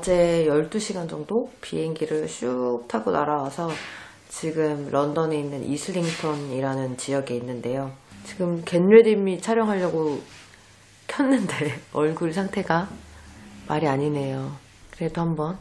어제 12시간 정도 비행기를 슉 타고 날아와서 지금 런던에 있는 이슬링턴이라는 지역에 있는데요. 지금 겟레디미 촬영하려고 켰는데 얼굴 상태가 말이 아니네요. 그래도 한번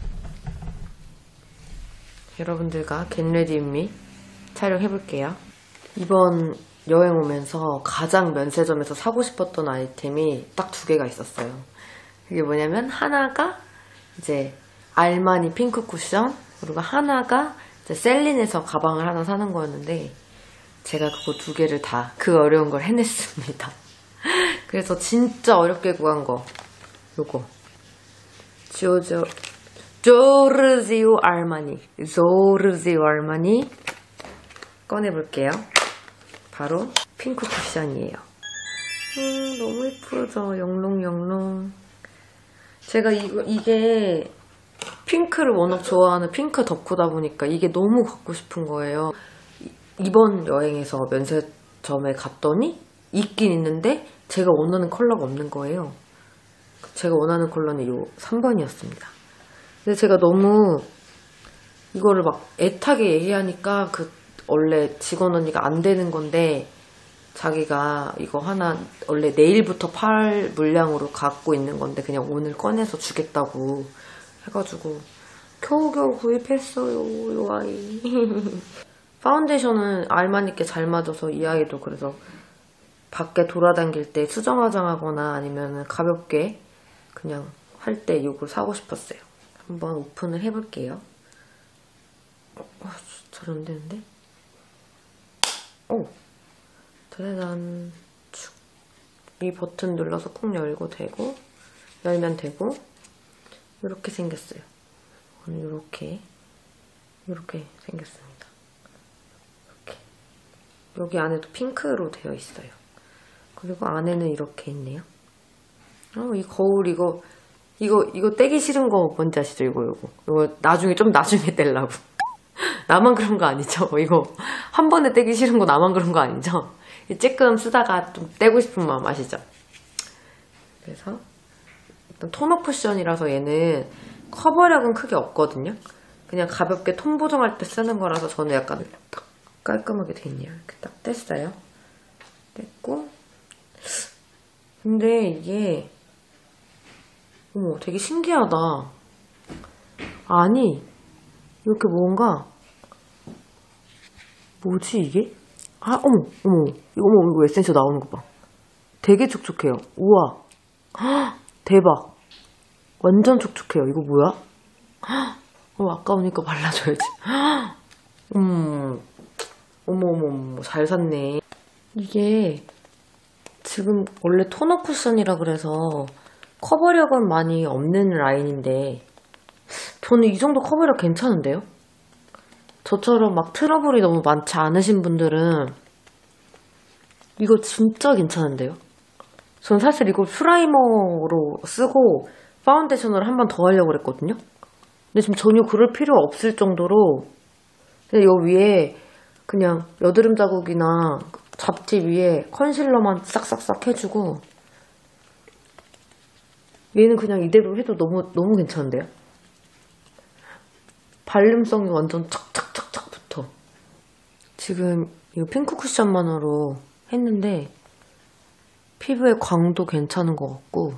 여러분들과 겟레디미 촬영해볼게요. 이번 여행 오면서 가장 면세점에서 사고 싶었던 아이템이 딱 2개가 있었어요. 그게 뭐냐면 하나가 이제 알마니 핑크 쿠션, 그리고 하나가 이제 셀린에서 가방을 하나 사는 거였는데 제가 그거 2개를 다 그 어려운 걸 해냈습니다. 그래서 진짜 어렵게 구한 거 요거 조르지오 알마니 꺼내볼게요. 바로 핑크 쿠션이에요. 너무 예쁘죠? 영롱영롱. 제가 이게 핑크를 워낙 좋아하는 핑크 덕후다 보니까 이게 너무 갖고 싶은 거예요. 이번 여행에서 면세점에 갔더니 있긴 있는데 제가 원하는 컬러가 없는 거예요. 제가 원하는 컬러는 요 3번이었습니다. 근데 제가 너무 이거를 막 애타게 얘기하니까 원래 직원 언니가 안 되는 건데 자기가 이거 하나 원래 내일부터 팔 물량으로 갖고 있는 건데 그냥 오늘 꺼내서 주겠다고 해가지고 겨우겨우 구입했어요. 요 아이. 파운데이션은 알마니께 잘 맞아서 이 아이도 그래서 밖에 돌아다닐 때 수정 화장하거나 아니면 가볍게 그냥 할 때 이걸 사고 싶었어요. 한번 오픈을 해볼게요. 잘 안 되는데? 오! 짜잔. 이 버튼 눌러서 꾹 열고 되고, 열면 되고, 이렇게 생겼어요. 이렇게 생겼습니다. 이렇게. 여기 안에도 핑크로 되어 있어요. 그리고 안에는 이렇게 있네요. 이 거울 이거 떼기 싫은 거 뭔지 아시죠? 이거 나중에 떼려고. 나만 그런 거 아니죠? 이거 한 번에 떼기 싫은 거 나만 그런 거 아니죠? 쬐끔 쓰다가 좀 떼고 싶은 마음 아시죠? 그래서 일단 토너 쿠션이라서 얘는 커버력은 크게 없거든요. 그냥 가볍게 톤 보정할 때 쓰는 거라서 저는 약간 딱 깔끔하게 돼 있네요. 이렇게 딱 뗐어요. 뗐고 근데 이게 되게 신기하다. 아니 이렇게 뭔가 뭐지 이게? 이거 에센셜 나오는 거 봐. 되게 촉촉해요. 우와. 헉, 대박. 완전 촉촉해요. 이거 뭐야? 아까우니까 발라줘야지. 어머, 잘 샀네. 이게 지금 원래 토너 쿠션이라 그래서 커버력은 많이 없는 라인인데 저는 이 정도 커버력 괜찮은데요? 저처럼 막 트러블이 너무 많지 않으신 분들은 이거 진짜 괜찮은데요? 전 사실 이거 프라이머로 쓰고 파운데이션을 한 번 더 하려고 그랬거든요? 근데 지금 전혀 그럴 필요 없을 정도로 그냥 요 위에 그냥 여드름 자국이나 잡티 위에 컨실러만 싹싹싹 해주고 얘는 그냥 이대로 해도 너무 괜찮은데요? 발림성이 완전 착착착착 붙어. 지금 이 핑크 쿠션만으로 했는데 피부의 광도 괜찮은 것 같고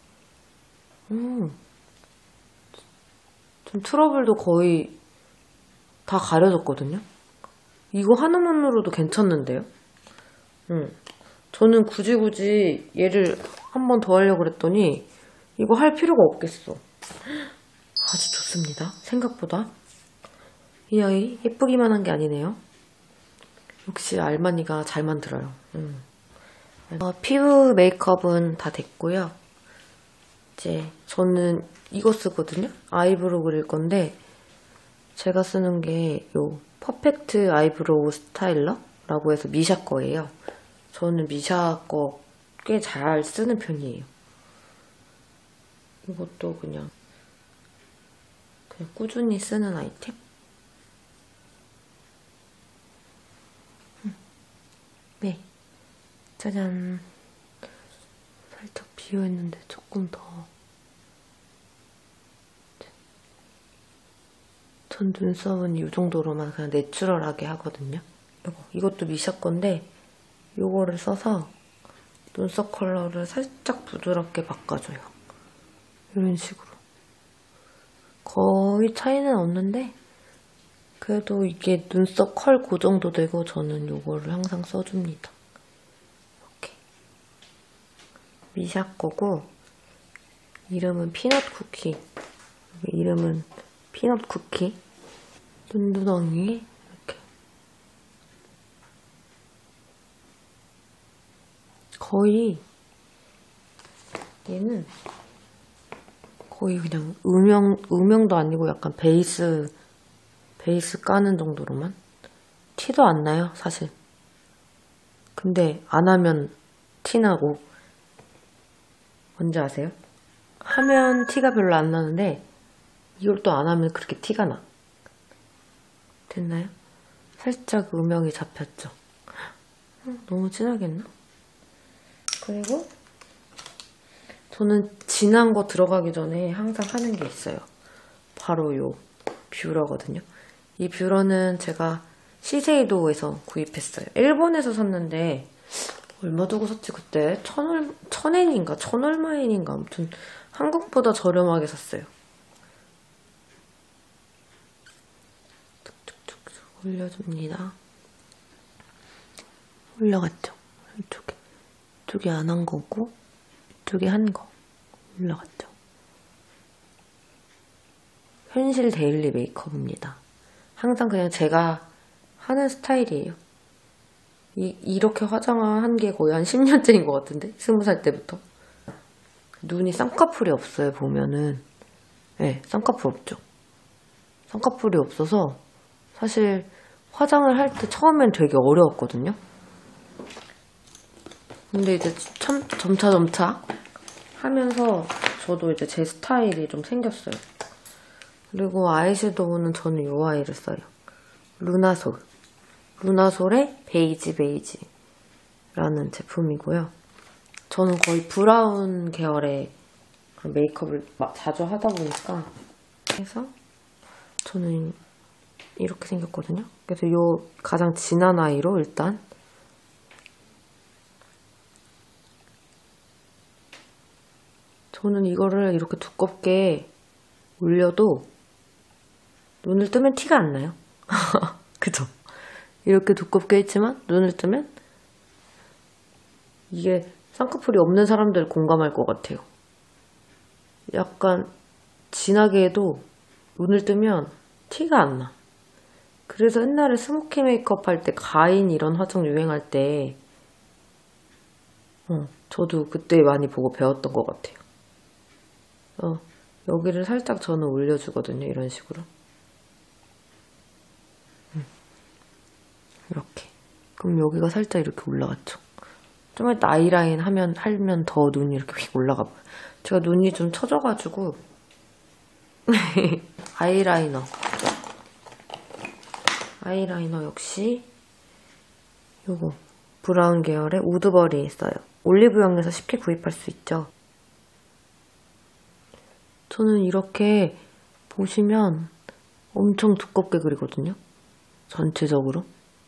좀 트러블도 거의 다 가려졌거든요. 이거 하나만으로도 괜찮는데요? 저는 굳이 얘를 한 번 더 하려고 그랬더니 이거 할 필요가 없겠어. 아주 좋습니다. 생각보다 이 아이 예쁘기만 한 게 아니네요. 역시 알마니가 잘 만들어요. 피부 메이크업은 다 됐고요. 이제 저는 이거 쓰거든요. 아이브로우 그릴 건데 제가 쓰는 게 요 퍼펙트 아이브로우 스타일러라고 해서 미샤 거예요. 저는 미샤 거 꽤 잘 쓰는 편이에요. 이것도 그냥 꾸준히 쓰는 아이템? 네. 짜잔. 살짝 비어있는데 조금 더 전 눈썹은 이 정도로만 그냥 내추럴하게 하거든요. 이것도 미샤 건데 이거를 써서 눈썹 컬러를 살짝 부드럽게 바꿔줘요. 이런 식으로. 거의 차이는 없는데 그래도 이게 눈썹 컬 그 정도 되고 저는 이거를 항상 써줍니다. 이렇게. 미샤 거고 이름은 피넛 쿠키. 이름은 피넛 쿠키. 눈두덩이에 이렇게. 거의 얘는 거의 그냥 음영도 아니고 약간 베이스 까는 정도로만. 티도 안 나요, 사실. 근데 안 하면 티 나고. 뭔지 아세요? 하면 티가 별로 안 나는데 이걸 또 안 하면 그렇게 티가 나. 됐나요? 살짝 음영이 잡혔죠? 너무 진하게 했나? 그리고 저는 진한 거 들어가기 전에 항상 하는 게 있어요. 바로 요 뷰러거든요. 이 뷰러는 제가 시세이도에서 구입했어요. 일본에서 샀는데 얼마 주고 샀지 그때? 1000엔인가 1000얼마엔인가 아무튼 한국보다 저렴하게 샀어요. 툭툭툭 올려줍니다. 올라갔죠? 이쪽이 안 한 거고 이쪽이 한 거 올라갔죠? 현실 데일리 메이크업입니다. 항상 그냥 제가 하는 스타일이에요. 이렇게 화장한 게 거의 한 10년째인 것 같은데? 20살 때부터. 눈이 쌍꺼풀이 없어요, 보면은. 네, 쌍꺼풀 없죠. 쌍꺼풀이 없어서 사실 화장을 할 때 처음엔 되게 어려웠거든요. 근데 이제 점차 하면서 저도 이제 제 스타일이 좀 생겼어요. 그리고 아이섀도우는 저는 이 아이를 써요. 루나솔의 베이지라는 제품이고요. 저는 거의 브라운 계열의 메이크업을 자주 하다 보니까 그래서 저는 이렇게 생겼거든요. 그래서 이 가장 진한 아이로 일단 저는 이거를 이렇게 두껍게 올려도 눈을 뜨면 티가 안 나요. 그죠? 이렇게 두껍게 했지만 눈을 뜨면 이게 쌍꺼풀이 없는 사람들 공감할 것 같아요. 약간 진하게 해도 눈을 뜨면 티가 안 나. 그래서 옛날에 스모키 메이크업 할 때 가인 이런 화장 유행할 때 저도 그때 많이 보고 배웠던 것 같아요. 여기를 살짝 저는 올려주거든요. 이런 식으로. 이렇게. 그럼 여기가 살짝 이렇게 올라갔죠. 좀 이따 아이라인 하면 더 눈이 이렇게 휙 올라가 봐요. 제가 눈이 좀 처져가지고 아이라이너 역시 요거 브라운 계열의 우드버리 써요. 올리브영에서 쉽게 구입할 수 있죠. 저는 이렇게 보시면 엄청 두껍게 그리거든요. 전체적으로.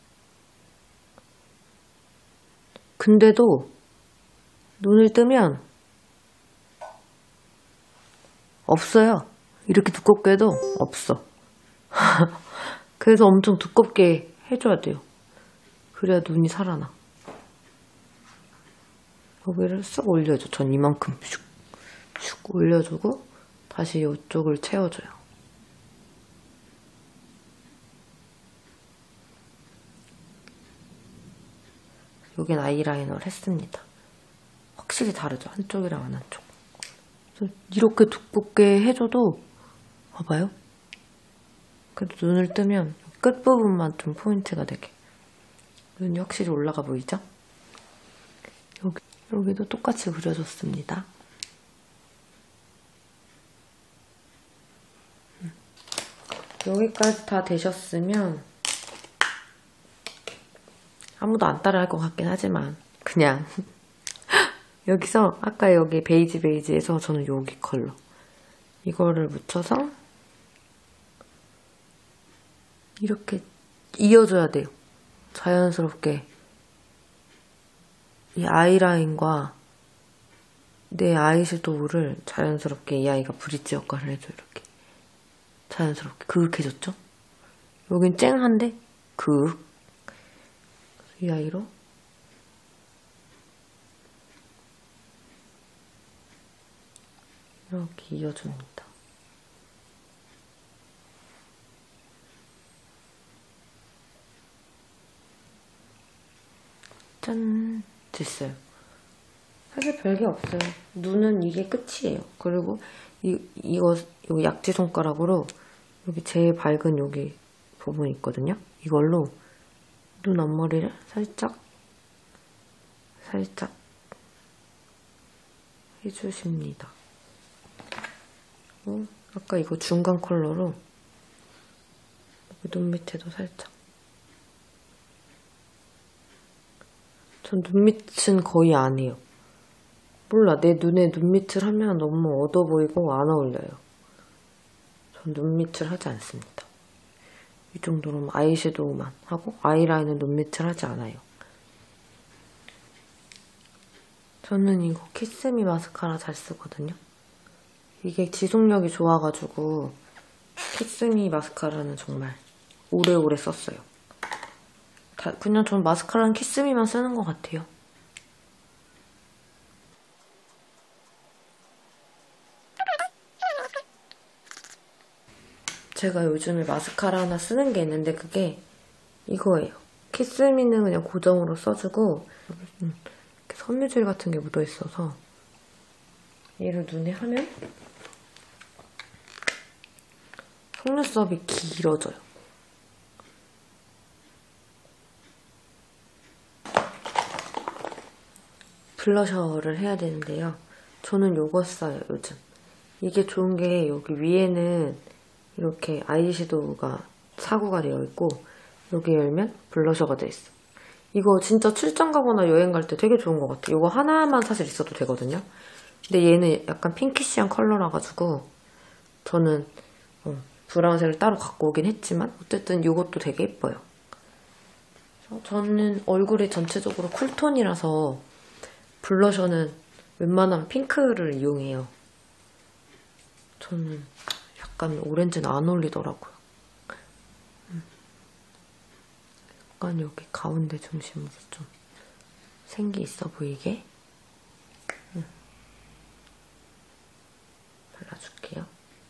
근데도 눈을 뜨면 없어요. 이렇게 두껍게 해도 없어. 그래서 엄청 두껍게 해줘야 돼요. 그래야 눈이 살아나. 여기를 쓱 올려줘. 전 이만큼 슉 올려주고 다시 이쪽을 채워줘요. 여긴 아이라이너를 했습니다. 확실히 다르죠? 한쪽이랑 안 한쪽. 이렇게 두껍게 해줘도 봐봐요. 그래도 눈을 뜨면 끝부분만 좀 포인트가 되게 눈이 확실히 올라가 보이죠? 여기도 똑같이 그려줬습니다. 여기까지 다 되셨으면 아무도 안 따라 할 것 같긴 하지만 그냥 여기서 아까 여기 베이지에서 저는 여기 컬러 이거를 묻혀서 이렇게 이어줘야 돼요. 자연스럽게 이 아이라인과 내 아이섀도우를 자연스럽게 이 아이가 브릿지 역할을 해줘요. 이렇게 자연스럽게 그윽해졌죠? 여긴 쨍한데 그윽. 이 아이로 이렇게 이어줍니다. 짠! 됐어요. 사실 별게 없어요. 눈은 이게 끝이에요. 그리고 이거 약지 손가락으로 여기 제일 밝은 여기 부분이 있거든요. 이걸로 눈 앞머리를 살짝 해주십니다. 아까 이거 중간 컬러로 눈 밑에도 살짝. 전 눈밑은 거의 안 해요. 몰라, 내 눈에 눈밑을 하면 너무 어두워 보이고 안 어울려요. 전 눈밑을 하지 않습니다. 이 정도로는 아이섀도우만 하고 아이라인은 눈밑을 하지 않아요. 저는 이거 키스미 마스카라 잘 쓰거든요. 이게 지속력이 좋아가지고 키스미 마스카라는 정말 오래오래 썼어요. 그냥 전 마스카라는 키스미만 쓰는 것 같아요. 제가 요즘에 마스카라 하나 쓰는 게 있는데 그게 이거예요. 키스미는 그냥 고정으로 써주고 이렇게 섬유질 같은 게 묻어있어서 얘를 눈에 하면 속눈썹이 길어져요. 블러셔를 해야 되는데요. 저는 요거 써요, 요즘. 이게 좋은 게 여기 위에는 이렇게 아이섀도우가 사구가 되어 있고 여기 열면 블러셔가 되어 있어. 이거 진짜 출장 가거나 여행 갈 때 되게 좋은 것 같아요. 이거 하나만 사실 있어도 되거든요. 근데 얘는 약간 핑키시한 컬러라 가지고 저는 브라운색을 따로 갖고 오긴 했지만 어쨌든 이것도 되게 예뻐요. 저는 얼굴이 전체적으로 쿨톤이라서 블러셔는 웬만하면 핑크를 이용해요. 저는 약간 오렌지는 안 어울리더라고요. 약간 여기 가운데 중심으로 좀 생기 있어 보이게 발라줄게요.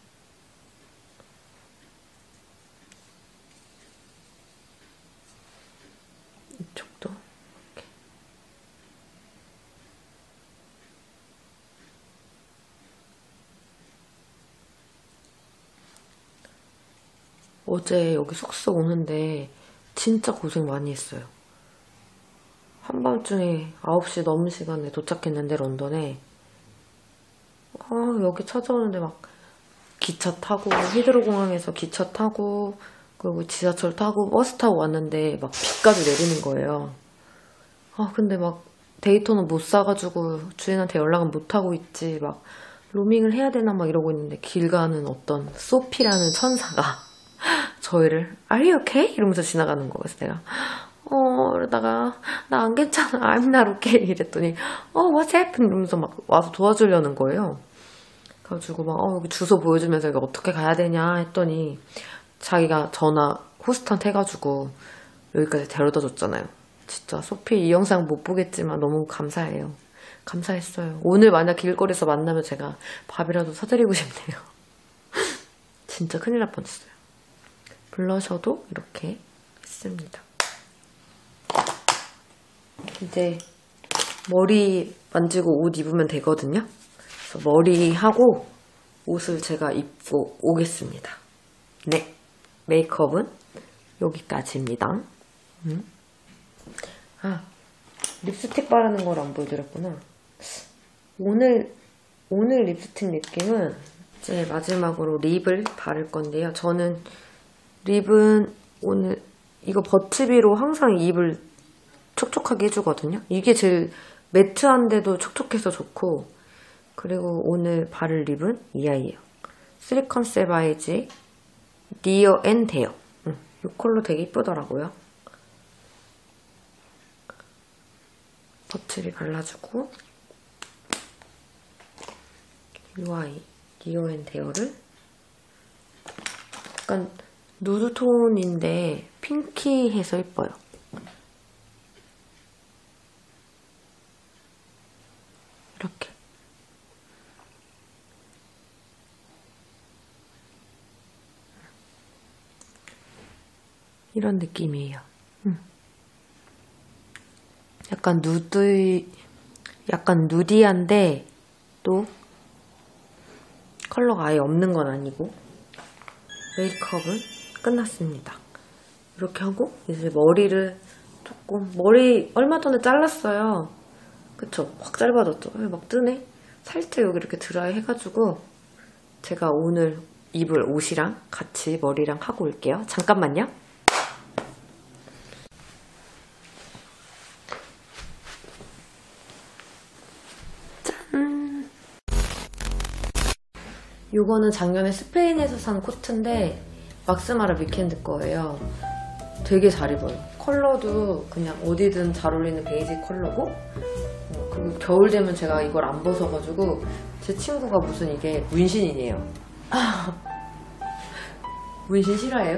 이쪽도 이렇게. 어제 여기 숙소 오는데 진짜 고생 많이 했어요. 한밤중에 9시 넘은 시간에 도착했는데 런던에 여기 찾아오는데 막 기차 타고 히드로 공항에서 기차 타고 그리고 지하철 타고 버스 타고 왔는데 막 비까지 내리는 거예요. 근데 막 데이터는 못 사가지고 주인한테 연락은 못 하고 있지. 막 로밍을 해야 되나 막 이러고 있는데 길 가는 어떤 소피라는 천사가 저희를 Are you okay? 이러면서 지나가는 거예요. 그래서 내가 이러다가 나 안 괜찮아. I'm not okay. 이랬더니 what's happened? 이러면서 막 와서 도와주려는 거예요. 그래가지고 막 여기 주소 보여주면서 이거 어떻게 가야 되냐 했더니 자기가 전화 호스트한테 해가지고 여기까지 데려다 줬잖아요. 진짜 소피 이 영상 못 보겠지만 너무 감사해요. 감사했어요. 오늘 만약 길거리에서 만나면 제가 밥이라도 사드리고 싶네요. 진짜 큰일 날 뻔했어요. 블러셔도 이렇게 했습니다. 이제 머리 만지고 옷 입으면 되거든요. 그래서 머리하고 옷을 제가 입고 오겠습니다. 네, 메이크업은 여기까지입니다. 립스틱 바르는 걸 안 보여드렸구나. 오늘 립스틱 느낌은 이제 마지막으로 립을 바를 건데요. 저는 립은 오늘 이거 버츠비로 항상 입을 촉촉하게 해주거든요. 이게 제일 매트한데도 촉촉해서 좋고, 그리고 오늘 바를 립은 이 아이예요. 쓰리컨셉 아이지 리어 앤 데어. 이 컬러 되게 이쁘더라고요. 버틀이 발라주고 UI 디어 앤 데어를 약간 누드톤인데 핑키해서 예뻐요. 이렇게 이런 느낌이에요. 약간 약간 누디한데 또 컬러가 아예 없는 건 아니고. 메이크업은 끝났습니다. 이렇게 하고 이제 머리를 조금, 머리 얼마 전에 잘랐어요. 그쵸? 확 짧아졌죠? 막 뜨네? 살짝 여기 이렇게 드라이 해가지고 제가 오늘 입을 옷이랑 같이 머리랑 하고 올게요. 잠깐만요. 짠! 요거는 작년에 스페인에서 산 코트인데 막스마라 위켄드 거예요. 되게 잘 입어요. 컬러도 그냥 어디든 잘 어울리는 베이지 컬러고, 그리고 겨울 되면 제가 이걸 안 벗어가지고 제 친구가 무슨 이게 문신이에요. 문신 싫어해요?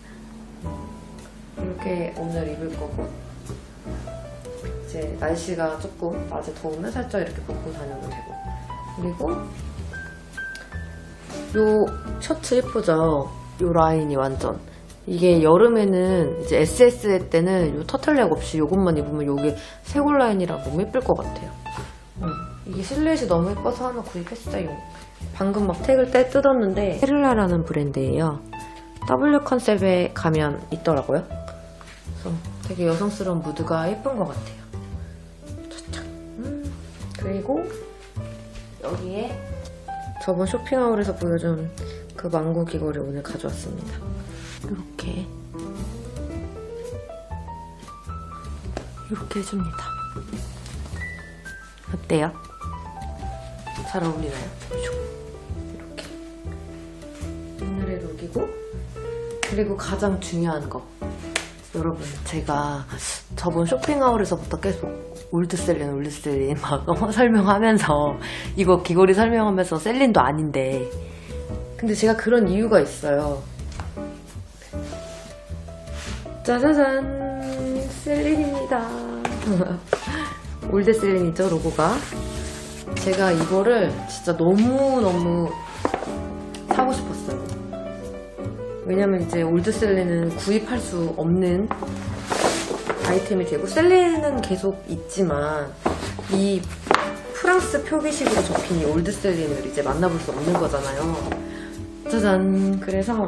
이렇게 오늘 입을 거고, 이제 날씨가 조금 낮에 더우면 살짝 이렇게 벗고 다녀도 되고. 그리고 요 셔츠 예쁘죠? 요 라인이 완전, 이게 여름에는 이제 SS 때는 요 터틀넥 없이 요것만 입으면 요게 쇄골 라인이랑 너무 예쁠 것 같아요. 이게 실루엣이 너무 예뻐서 하나 구입했어요. 방금 막 택을 뜯었는데 페를라라는 브랜드예요. W 컨셉에 가면 있더라고요. 그래서 되게 여성스러운 무드가 예쁜 것 같아요. 그리고 여기에 저번 쇼핑하울에서 보여준 그 망고 귀걸이를 오늘 가져왔습니다. 이렇게 해줍니다. 어때요? 잘 어울리나요? 이렇게 오늘의 룩이고, 그리고 가장 중요한 거, 여러분, 제가 저번 쇼핑하울에서부터 계속 올드셀린 막 설명하면서, 이거 귀걸이 설명하면서 셀린도 아닌데, 근데 제가 그런 이유가 있어요. 짜자잔, 셀린입니다. 올드셀린이죠, 로고가. 제가 이거를 진짜 너무너무 사고 싶었어요. 왜냐면 이제 올드셀린은 구입할 수 없는 아이템이 되고, 셀린은 계속 있지만 이 프랑스 표기식으로 접힌 이 올드셀린을 이제 만나볼 수 없는 거잖아요. 짜잔. 그래서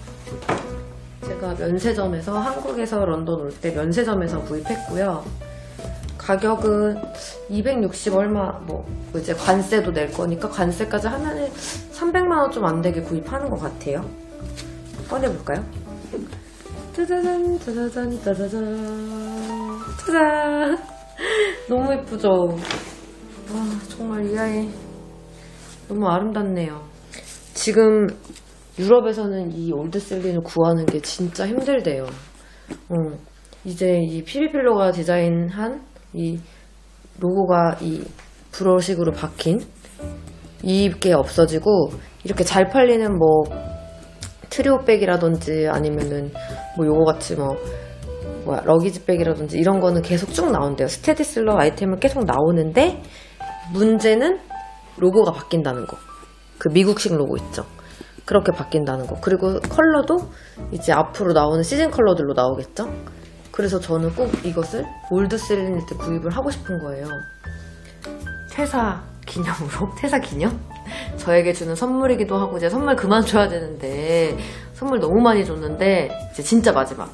제가 면세점에서, 한국에서 런던 올 때 면세점에서 구입했고요. 가격은 260 얼마, 뭐 이제 관세도 낼 거니까 관세까지 하면은 300만원 좀 안 되게 구입하는 것 같아요. 꺼내볼까요? 짜자잔, 짜자잔, 짜자잔, 짜잔. 너무 예쁘죠? 와, 정말 이 아이 너무 아름답네요. 지금 유럽에서는 이 올드셀린을 구하는 게 진짜 힘들대요. 이제 이 피비필로가 디자인한 이 로고가 이 불어식으로 박힌 이게 없어지고, 이렇게 잘 팔리는 뭐 트리오백이라든지 아니면은 뭐 요거같이 러기지백이라든지 이런 거는 계속 쭉 나온대요. 스테디슬러 아이템은 계속 나오는데, 문제는 로고가 바뀐다는 거. 그 미국식 로고 있죠. 그렇게 바뀐다는 거. 그리고 컬러도 이제 앞으로 나오는 시즌 컬러들로 나오겠죠. 그래서 저는 꼭 이것을 올드셀린일 때 구입을 하고 싶은 거예요. 퇴사 기념으로? 퇴사 기념? 저에게 주는 선물이기도 하고, 이제 선물 그만 줘야 되는데 선물 너무 많이 줬는데 이제 진짜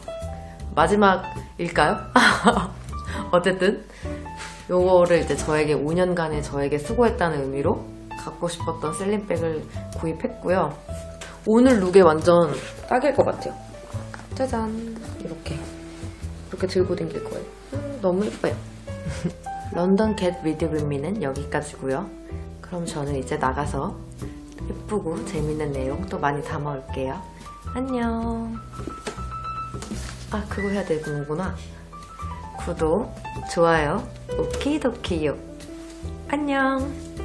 마지막일까요? 어쨌든 요거를 이제 저에게 5년간의 저에게 수고했다는 의미로 갖고 싶었던 셀린백을 구입했고요. 오늘 룩에 완전 딱일 것 같아요. 짜잔. 이렇게 들고 다닐 거예요. 너무 예뻐요. 런던 겟 위드 윗미는 여기까지고요. 그럼 저는 이제 나가서 예쁘고 재밌는 내용 또 많이 담아올게요. 안녕. 아, 그거 해야 되는 거구나. 구독, 좋아요, 오키도키요. 안녕.